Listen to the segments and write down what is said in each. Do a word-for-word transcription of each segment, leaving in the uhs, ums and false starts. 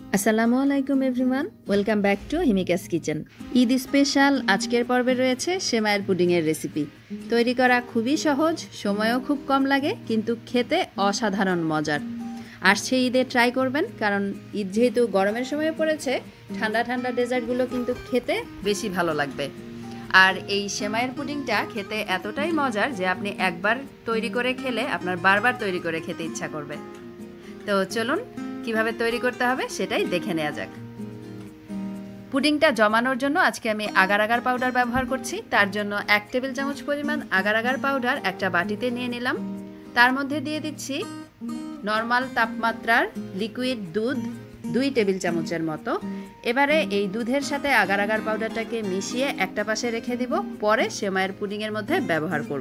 আসসালামু আলাইকুম everyone, welcome back to Himika's kitchen. Eid special আজকের পর্বে রয়েছে সেমাইয়ের পুডিংয়ের রেসিপি। তৈরি করা খুবই সহজ, সময়ও খুব কম লাগে, কিন্তু খেতে অসাধারণ মজার। আসছে ঈদে ট্রাই করবেন, কারণ ঈদ যেহেতু গরমের সময় পড়েছে, ঠান্ডা ঠান্ডা ডেজার্টগুলো কিন্তু খেতে বেশি ভালো লাগবে। আর এই সেমাইয়ের পুডিংটা খেতে এতটাই মজার যে আপনি একবার তৈরি করে খেলে আপনার বারবার তৈরি করে খেতে ইচ্ছা করবে। তো চলুন কিভাবে তৈরি করতে হবে সেটাই দেখে নেওয়া যাক। পুডিংটা জমানোর জন্য আজকে আমি আগার আগার পাউডার ব্যবহার করছি। তার জন্য এক টেবিল চামচ পরিমাণ আগার আগার পাউডার একটা বাটিতে নিয়ে নিলাম। তার মধ্যে দিয়ে দিচ্ছি নর্মাল তাপমাত্রার লিকুইড দুধ দুই টেবিল চামচের মতো। এবারে এই দুধের সাথে আগার আগার পাউডারটাকে মিশিয়ে একটা পাশে রেখে দিব, পরে সেমাইয়ের পুডিংয়ের মধ্যে ব্যবহার করব।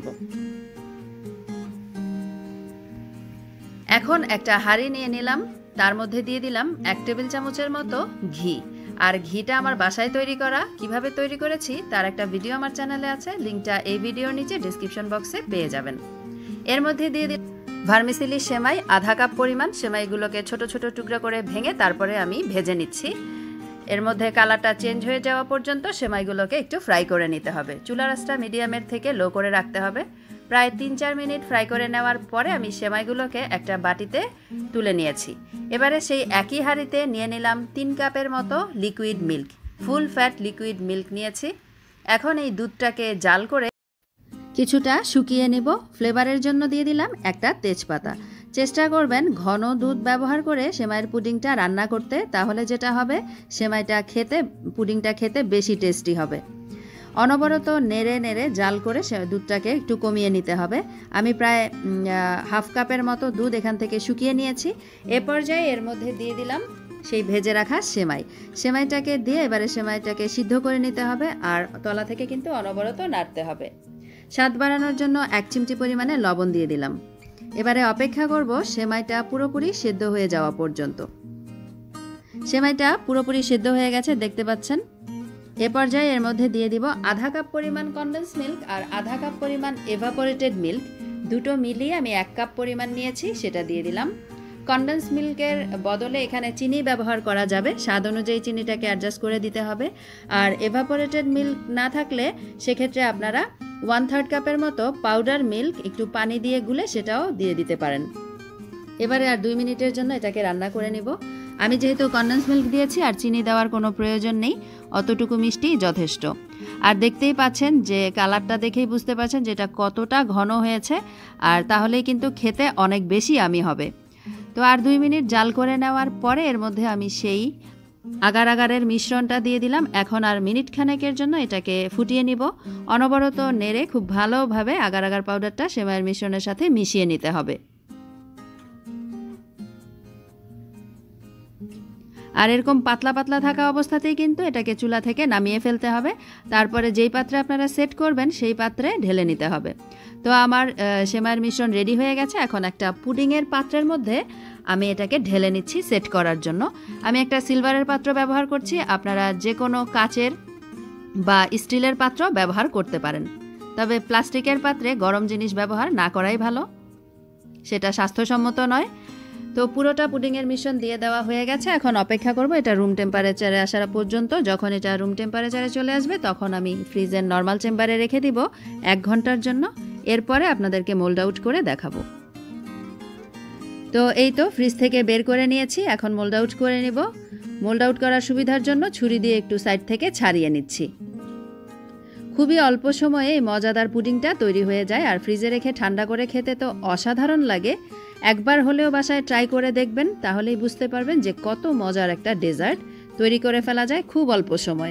এখন একটা হাঁড়ি নিয়ে নিলাম, তার মধ্যে দিয়ে দিলাম এক টেবিল চামচের মতো ঘি। আর ঘিটা আমার বাসায় তৈরি করা, কিভাবে তৈরি করেছি তার একটা ভিডিও আমার চ্যানেলে আছে, লিঙ্কটা এই ভিডিওর নিচে ডিসক্রিপশন বক্সে পেয়ে যাবেন। এর মধ্যে দিয়ে দিলাম ভার্মিসেলি সেমাই আধা কাপ পরিমাণ। সেমাইগুলোকে ছোট ছোট টুকরা করে ভেঙে তারপরে আমি ভেজে নিচ্ছি। এর মধ্যে কালারটা চেঞ্জ হয়ে যাওয়া পর্যন্ত সেমাইগুলোকে একটু ফ্রাই করে নিতে হবে। চুলার আঁচটা মিডিয়ামের থেকে লো করে রাখতে হবে। প্রায় তিন চার মিনিট ফ্রাই করে নেওয়ার পরে আমি সেমাইগুলোকে একটা বাটিতে তুলে নিয়েছি। এবারে সেই একই হাঁড়িতে নিয়ে নিলাম তিন কাপের মতো liquid milk, full fat liquid milk নিয়েছি। এখন এই দুধটাকে জাল করে কিছুটা শুকিয়ে নেব। ফ্লেভারের জন্য দিয়ে দিলাম একটা তেজপাতা। চেষ্টা করবেন ঘন দুধ ব্যবহার করে সেমাইয়ের পুডিংটা রান্না করতে, তাহলে যেটা হবে সেমাইটা খেতে পুডিংটা খেতে বেশি টেস্টি হবে। অনবরত নেড়ে নেড়ে জাল করে দুধটাকে একটু কমিয়ে নিতে হবে। আমি প্রায় হাফ কাপের মতো দুধ এখান থেকে শুকিয়ে নিয়েছি। এ পর্যায়ে এর মধ্যে দিয়ে দিলাম সেই ভেজে রাখা সেমাই। সেমাইটাকে দিয়ে এবারে সেমাইটাকে সিদ্ধ করে নিতে হবে, আর তলা থেকে কিন্তু অনবরত নাড়তে হবে। স্বাদ বাড়ানোর জন্য এক চিমটি পরিমাণে লবণ দিয়ে দিলাম। এবারে অপেক্ষা করব সেমাইটা পুরোপুরি সেদ্ধ হয়ে যাওয়া পর্যন্ত। সেমাইটা পুরোপুরি সেদ্ধ হয়ে গেছে, দেখতে পাচ্ছেন। এ পর্যায়ে এর মধ্যে দিয়ে দিব আধা কাপ পরিমাণ কনডেন্স মিল্ক আর আধা কাপ পরিমাণ এভাপোরেটেড মিল্ক। দুটো মিলিয়ে আমি এক কাপ পরিমাণ নিয়েছি, সেটা দিয়ে দিলাম। কনডেন্স মিল্কের বদলে এখানে চিনি ব্যবহার করা যাবে, স্বাদ অনুযায়ী চিনিটাকে অ্যাডজাস্ট করে দিতে হবে। আর এভাপোরেটেড মিল্ক না থাকলে সেক্ষেত্রে আপনারা ওয়ান থার্ড কাপের মতো পাউডার মিল্ক একটু পানি দিয়ে গুলে সেটাও দিয়ে দিতে পারেন। এবারে আর দুই মিনিটের জন্য এটাকে রান্না করে নিব। আমি যেহেতু কনডেন্স মিল্ক দিয়েছি আর চিনি দেওয়ার কোনো প্রয়োজন নেই, অতটুকু মিষ্টি যথেষ্ট। আর দেখতেই পাচ্ছেন যে কালারটা দেখেই বুঝতে পারছেন যে এটা কতটা ঘন হয়েছে, আর তাহলেই কিন্তু খেতে অনেক বেশি ইয়ামি হবে। তো আর দুই মিনিট জাল করে নেওয়ার পরে এর মধ্যে আমি সেই আগার আগারের মিশ্রণটা দিয়ে দিলাম। এখন আর মিনিট খানেকের জন্য এটাকে ফুটিয়ে নিব। অনবরত নেড়ে খুব ভালোভাবে আগার আগার পাউডারটা সেমাইয়ের মিশ্রণের সাথে মিশিয়ে নিতে হবে। আর এরকম পাতলা পাতলা থাকা অবস্থাতেই কিন্তু এটাকে চুলা থেকে নামিয়ে ফেলতে হবে। তারপরে যেই পাত্রে আপনারা সেট করবেন সেই পাত্রে ঢেলে নিতে হবে। তো আমার সেমাইয়ের মিশ্রণ রেডি হয়ে গেছে। এখন একটা পুডিংয়ের পাত্রের মধ্যে আমি এটাকে ঢেলে নিচ্ছি সেট করার জন্য। আমি একটা সিলভারের পাত্র ব্যবহার করছি, আপনারা যে কোনো কাচের বা স্টিলের পাত্র ব্যবহার করতে পারেন। তবে প্লাস্টিকের পাত্রে গরম জিনিস ব্যবহার না করাই ভালো, সেটা স্বাস্থ্যসম্মত নয়। তো পুরোটা পুডিংয়ের মিশ্রণ দিয়ে দেওয়া হয়ে গেছে। এখন অপেক্ষা করব এটা রুম টেম্পারেচারে আসার পর্যন্ত। যখন এটা রুম টেম্পারেচারে চলে আসবে তখন আমি ফ্রিজের নর্মাল চেম্বারে রেখে দিব এক ঘন্টার জন্য। এরপরে আপনাদেরকে মোল্ড আউট করে দেখাবো। তো এই তো ফ্রিজ থেকে বের করে নিয়েছি, এখন মোল্ড আউট করে নিব। মোল্ড আউট করার সুবিধার জন্য ছুরি দিয়ে একটু সাইড থেকে ছাড়িয়ে নিচ্ছি। খুবই অল্প সময়ে এই মজাদার পুডিংটা তৈরি হয়ে যায়, আর ফ্রিজে রেখে ঠান্ডা করে খেতে তো অসাধারণ লাগে। একবার হলেও বাসায় ট্রাই করে দেখবেন, তাহলেই বুঝতে পারবেন যে কত মজার একটা ডেজার্ট তৈরি করে ফেলা যায় খুব অল্প সময়ে।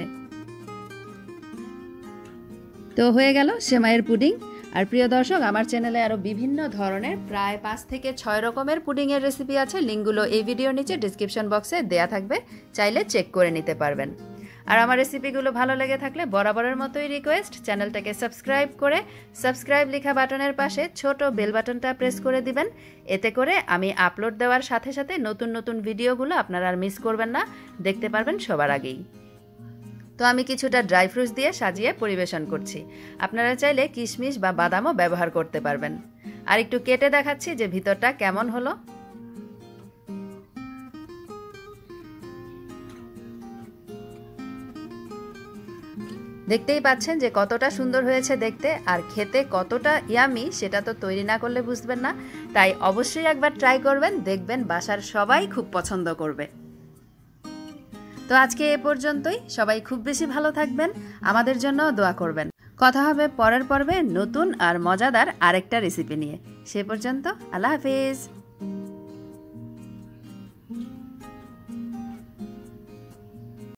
তো হয়ে গেল সেমাইয়ের পুডিং। আর প্রিয় দর্শক, আমার চ্যানেলে আরও বিভিন্ন ধরনের প্রায় পাঁচ থেকে ছয় রকমের পুডিংয়ের রেসিপি আছে, লিঙ্কগুলো এই ভিডিওর নিচে ডিসক্রিপশন বক্সে দেয়া থাকবে, চাইলে চেক করে নিতে পারবেন। আর আমার রেসিপিগুলো ভালো লেগে থাকলে বরাবরের মতোই রিকোয়েস্ট, চ্যানেলটাকে সাবস্ক্রাইব করে সাবস্ক্রাইব লেখা বাটনের পাশে ছোট বেল বাটনটা প্রেস করে দিবেন। এতে করে আমি আপলোড দেওয়ার সাথে সাথে নতুন নতুন ভিডিওগুলো আপনারা আর মিস করবেন না, দেখতে পারবেন সবার আগেই। তো আমি কিছুটা ড্রাই ফ্রুটস দিয়ে সাজিয়ে পরিবেশন করছি। আপনারা চাইলে কিশমিশ বা বাদামও ব্যবহার করতে পারবেন। আর একটু কেটে দেখাচ্ছি যে ভিতরটা কেমন হলো। দেখতেই পাচ্ছেন যে কতটা সুন্দর হয়েছে দেখতে, আর খেতে কতটা ইয়ামি সেটা তো তৈরি না করলে বুঝবেন না। তাই অবশ্যই একবার ট্রাই করবেন, দেখবেন বাসার সবাই খুব পছন্দ করবে। তো আজকে এ পর্যন্তই। সবাই খুব বেশি ভালো থাকবেন, আমাদের জন্য দোয়া করবেন। কথা হবে পরের পর্বে নতুন আর মজাদার আরেকটা রেসিপি নিয়ে। সে পর্যন্ত আল্লাহ হাফেজ।